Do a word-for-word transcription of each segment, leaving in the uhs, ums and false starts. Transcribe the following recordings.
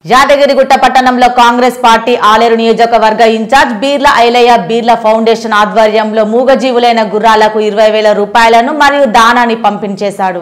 యాదగిరిగుట్ట పట్టణంలో కాంగ్రెస్ పార్టీ ఆలేరు నియోజకవర్గ incharge Beerla Ailaiah Beerla foundation ఆధ్వర్యంలో మూగజీవులైన గుర్రాలకు ఇరవై వేల రూపాయలను మరియు దానాన్ని పంపిణీ చేశాడు.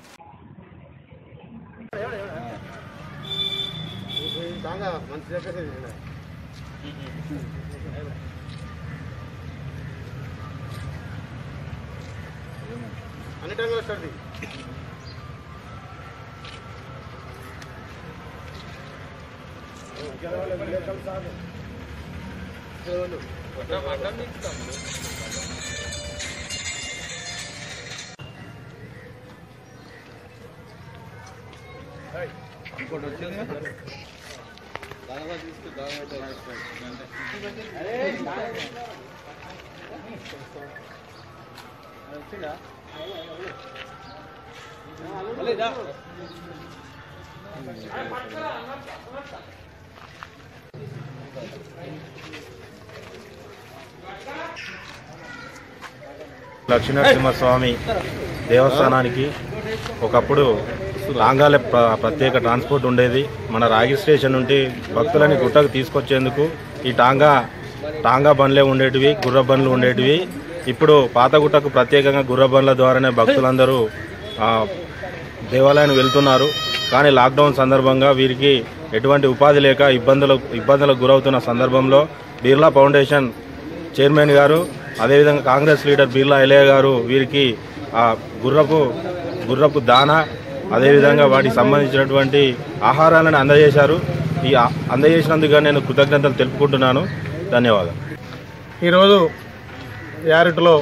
లక్ష్మీనరసింహస్వామి దేవస్థానానికి ఒకప్పుడు టాంగాల ప్రత్యేక ట్రాన్స్పోర్ట్ ఉండేది. మన రాగి స్టేషన్ నుండి భక్తులని గుట్టకు తీసుకొచ్చేందుకు ఈ టాంగా టాంగా బండ్లే ఉండేటివి, గుర్ర బండ్లు ఉండేటివి. ఇప్పుడు పాతగుట్టకు ప్రత్యేకంగా గుర్ర బండ్ల ద్వారానే భక్తులందరూ దేవాలయానికి వెళ్తున్నారు. కానీ లాక్డౌన్ సందర్భంగా వీరికి ఎటువంటి ఉపాధి లేక ఇబ్బందులు ఇబ్బందులకు గురవుతున్న సందర్భంలో బీర్లా ఫౌండేషన్ చైర్మన్ గారు, అదేవిధంగా కాంగ్రెస్ లీడర్ బీర్లా ఐలయ్య గారు వీరికి ఆ గుర్రపు గుర్రపు దానా, అదేవిధంగా వాటికి సంబంధించినటువంటి ఆహారాలను అందజేశారు. ఈ అందజేసినందుకు నేను కృతజ్ఞతలు తెలుపుకుంటున్నాను. ధన్యవాదాలు. ఈరోజు యారిటలో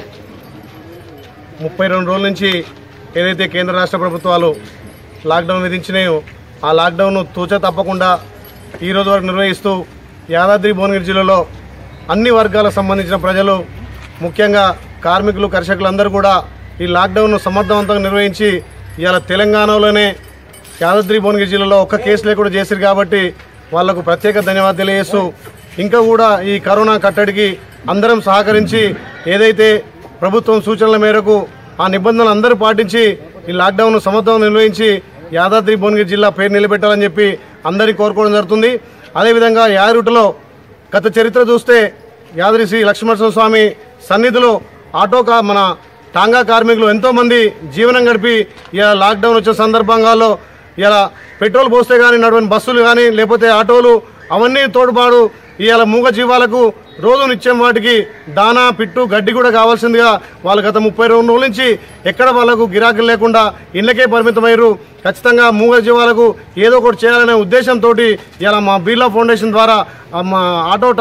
ముప్పై రెండు రోజుల నుంచి ఏదైతే కేంద్ర రాష్ట్ర ప్రభుత్వాలు లాక్డౌన్ విధించినాయో ఆ లాక్డౌన్ను తూచా తప్పకుండా ఈరోజు వరకు నిర్వహిస్తూ యాదాద్రి భువనగిరి జిల్లాలో అన్ని వర్గాలకు సంబంధించిన ప్రజలు, ముఖ్యంగా కార్మికులు, కర్షకులందరూ కూడా ఈ లాక్డౌన్ను సమర్థవంతంగా నిర్వహించి ఇవాళ తెలంగాణలోనే యాదాద్రి భువనగిరి జిల్లాలో ఒక్క కేసు లేకుండా చేశారు కాబట్టి వాళ్లకు ప్రత్యేక ధన్యవాదాలు తెలియజేస్తూ, ఇంకా కూడా ఈ కరోనా కట్టడికి అందరం సహకరించి ఏదైతే ప్రభుత్వం సూచనల మేరకు ఆ నిబంధనలు అందరూ పాటించి ఈ లాక్డౌన్ను సమర్థవంతంగా నిర్వహించి యాదాద్రి భువనగిరి జిల్లా పేరు నిలబెట్టాలని చెప్పి అందరినీ కోరుకోవడం జరుగుతుంది. అదేవిధంగా యారుటలో గత చరిత్ర చూస్తే యాదాద్రి శ్రీ లక్ష్మీనరసింహస్వామి సన్నిధిలో ఆటో కా మన టాంగా కార్మికులు ఎంతోమంది జీవనం గడిపి ఇలా లాక్డౌన్ వచ్చిన సందర్భంగాల్లో ఇలా పెట్రోల్ పోస్తే కానీ నడవని బస్సులు కానీ లేకపోతే ఆటోలు అవన్నీ తోడుపాడు ఇవాళ మూగ జీవాలకు రోజు నిత్యం వాటికి దానా, పిట్టు, గడ్డి కూడా కావాల్సిందిగా వాళ్ళు గత ముప్పై రెండు రోజుల నుంచి ఎక్కడ వాళ్ళకు గిరాకీలు లేకుండా ఇళ్ళకే పరిమితమయ్యారు. ఖచ్చితంగా మూగ జీవాలకు ఏదో ఒకటి చేయాలనే ఉద్దేశంతో ఇలా మా బీర్లా ఫౌండేషన్ ద్వారా మా ఆటో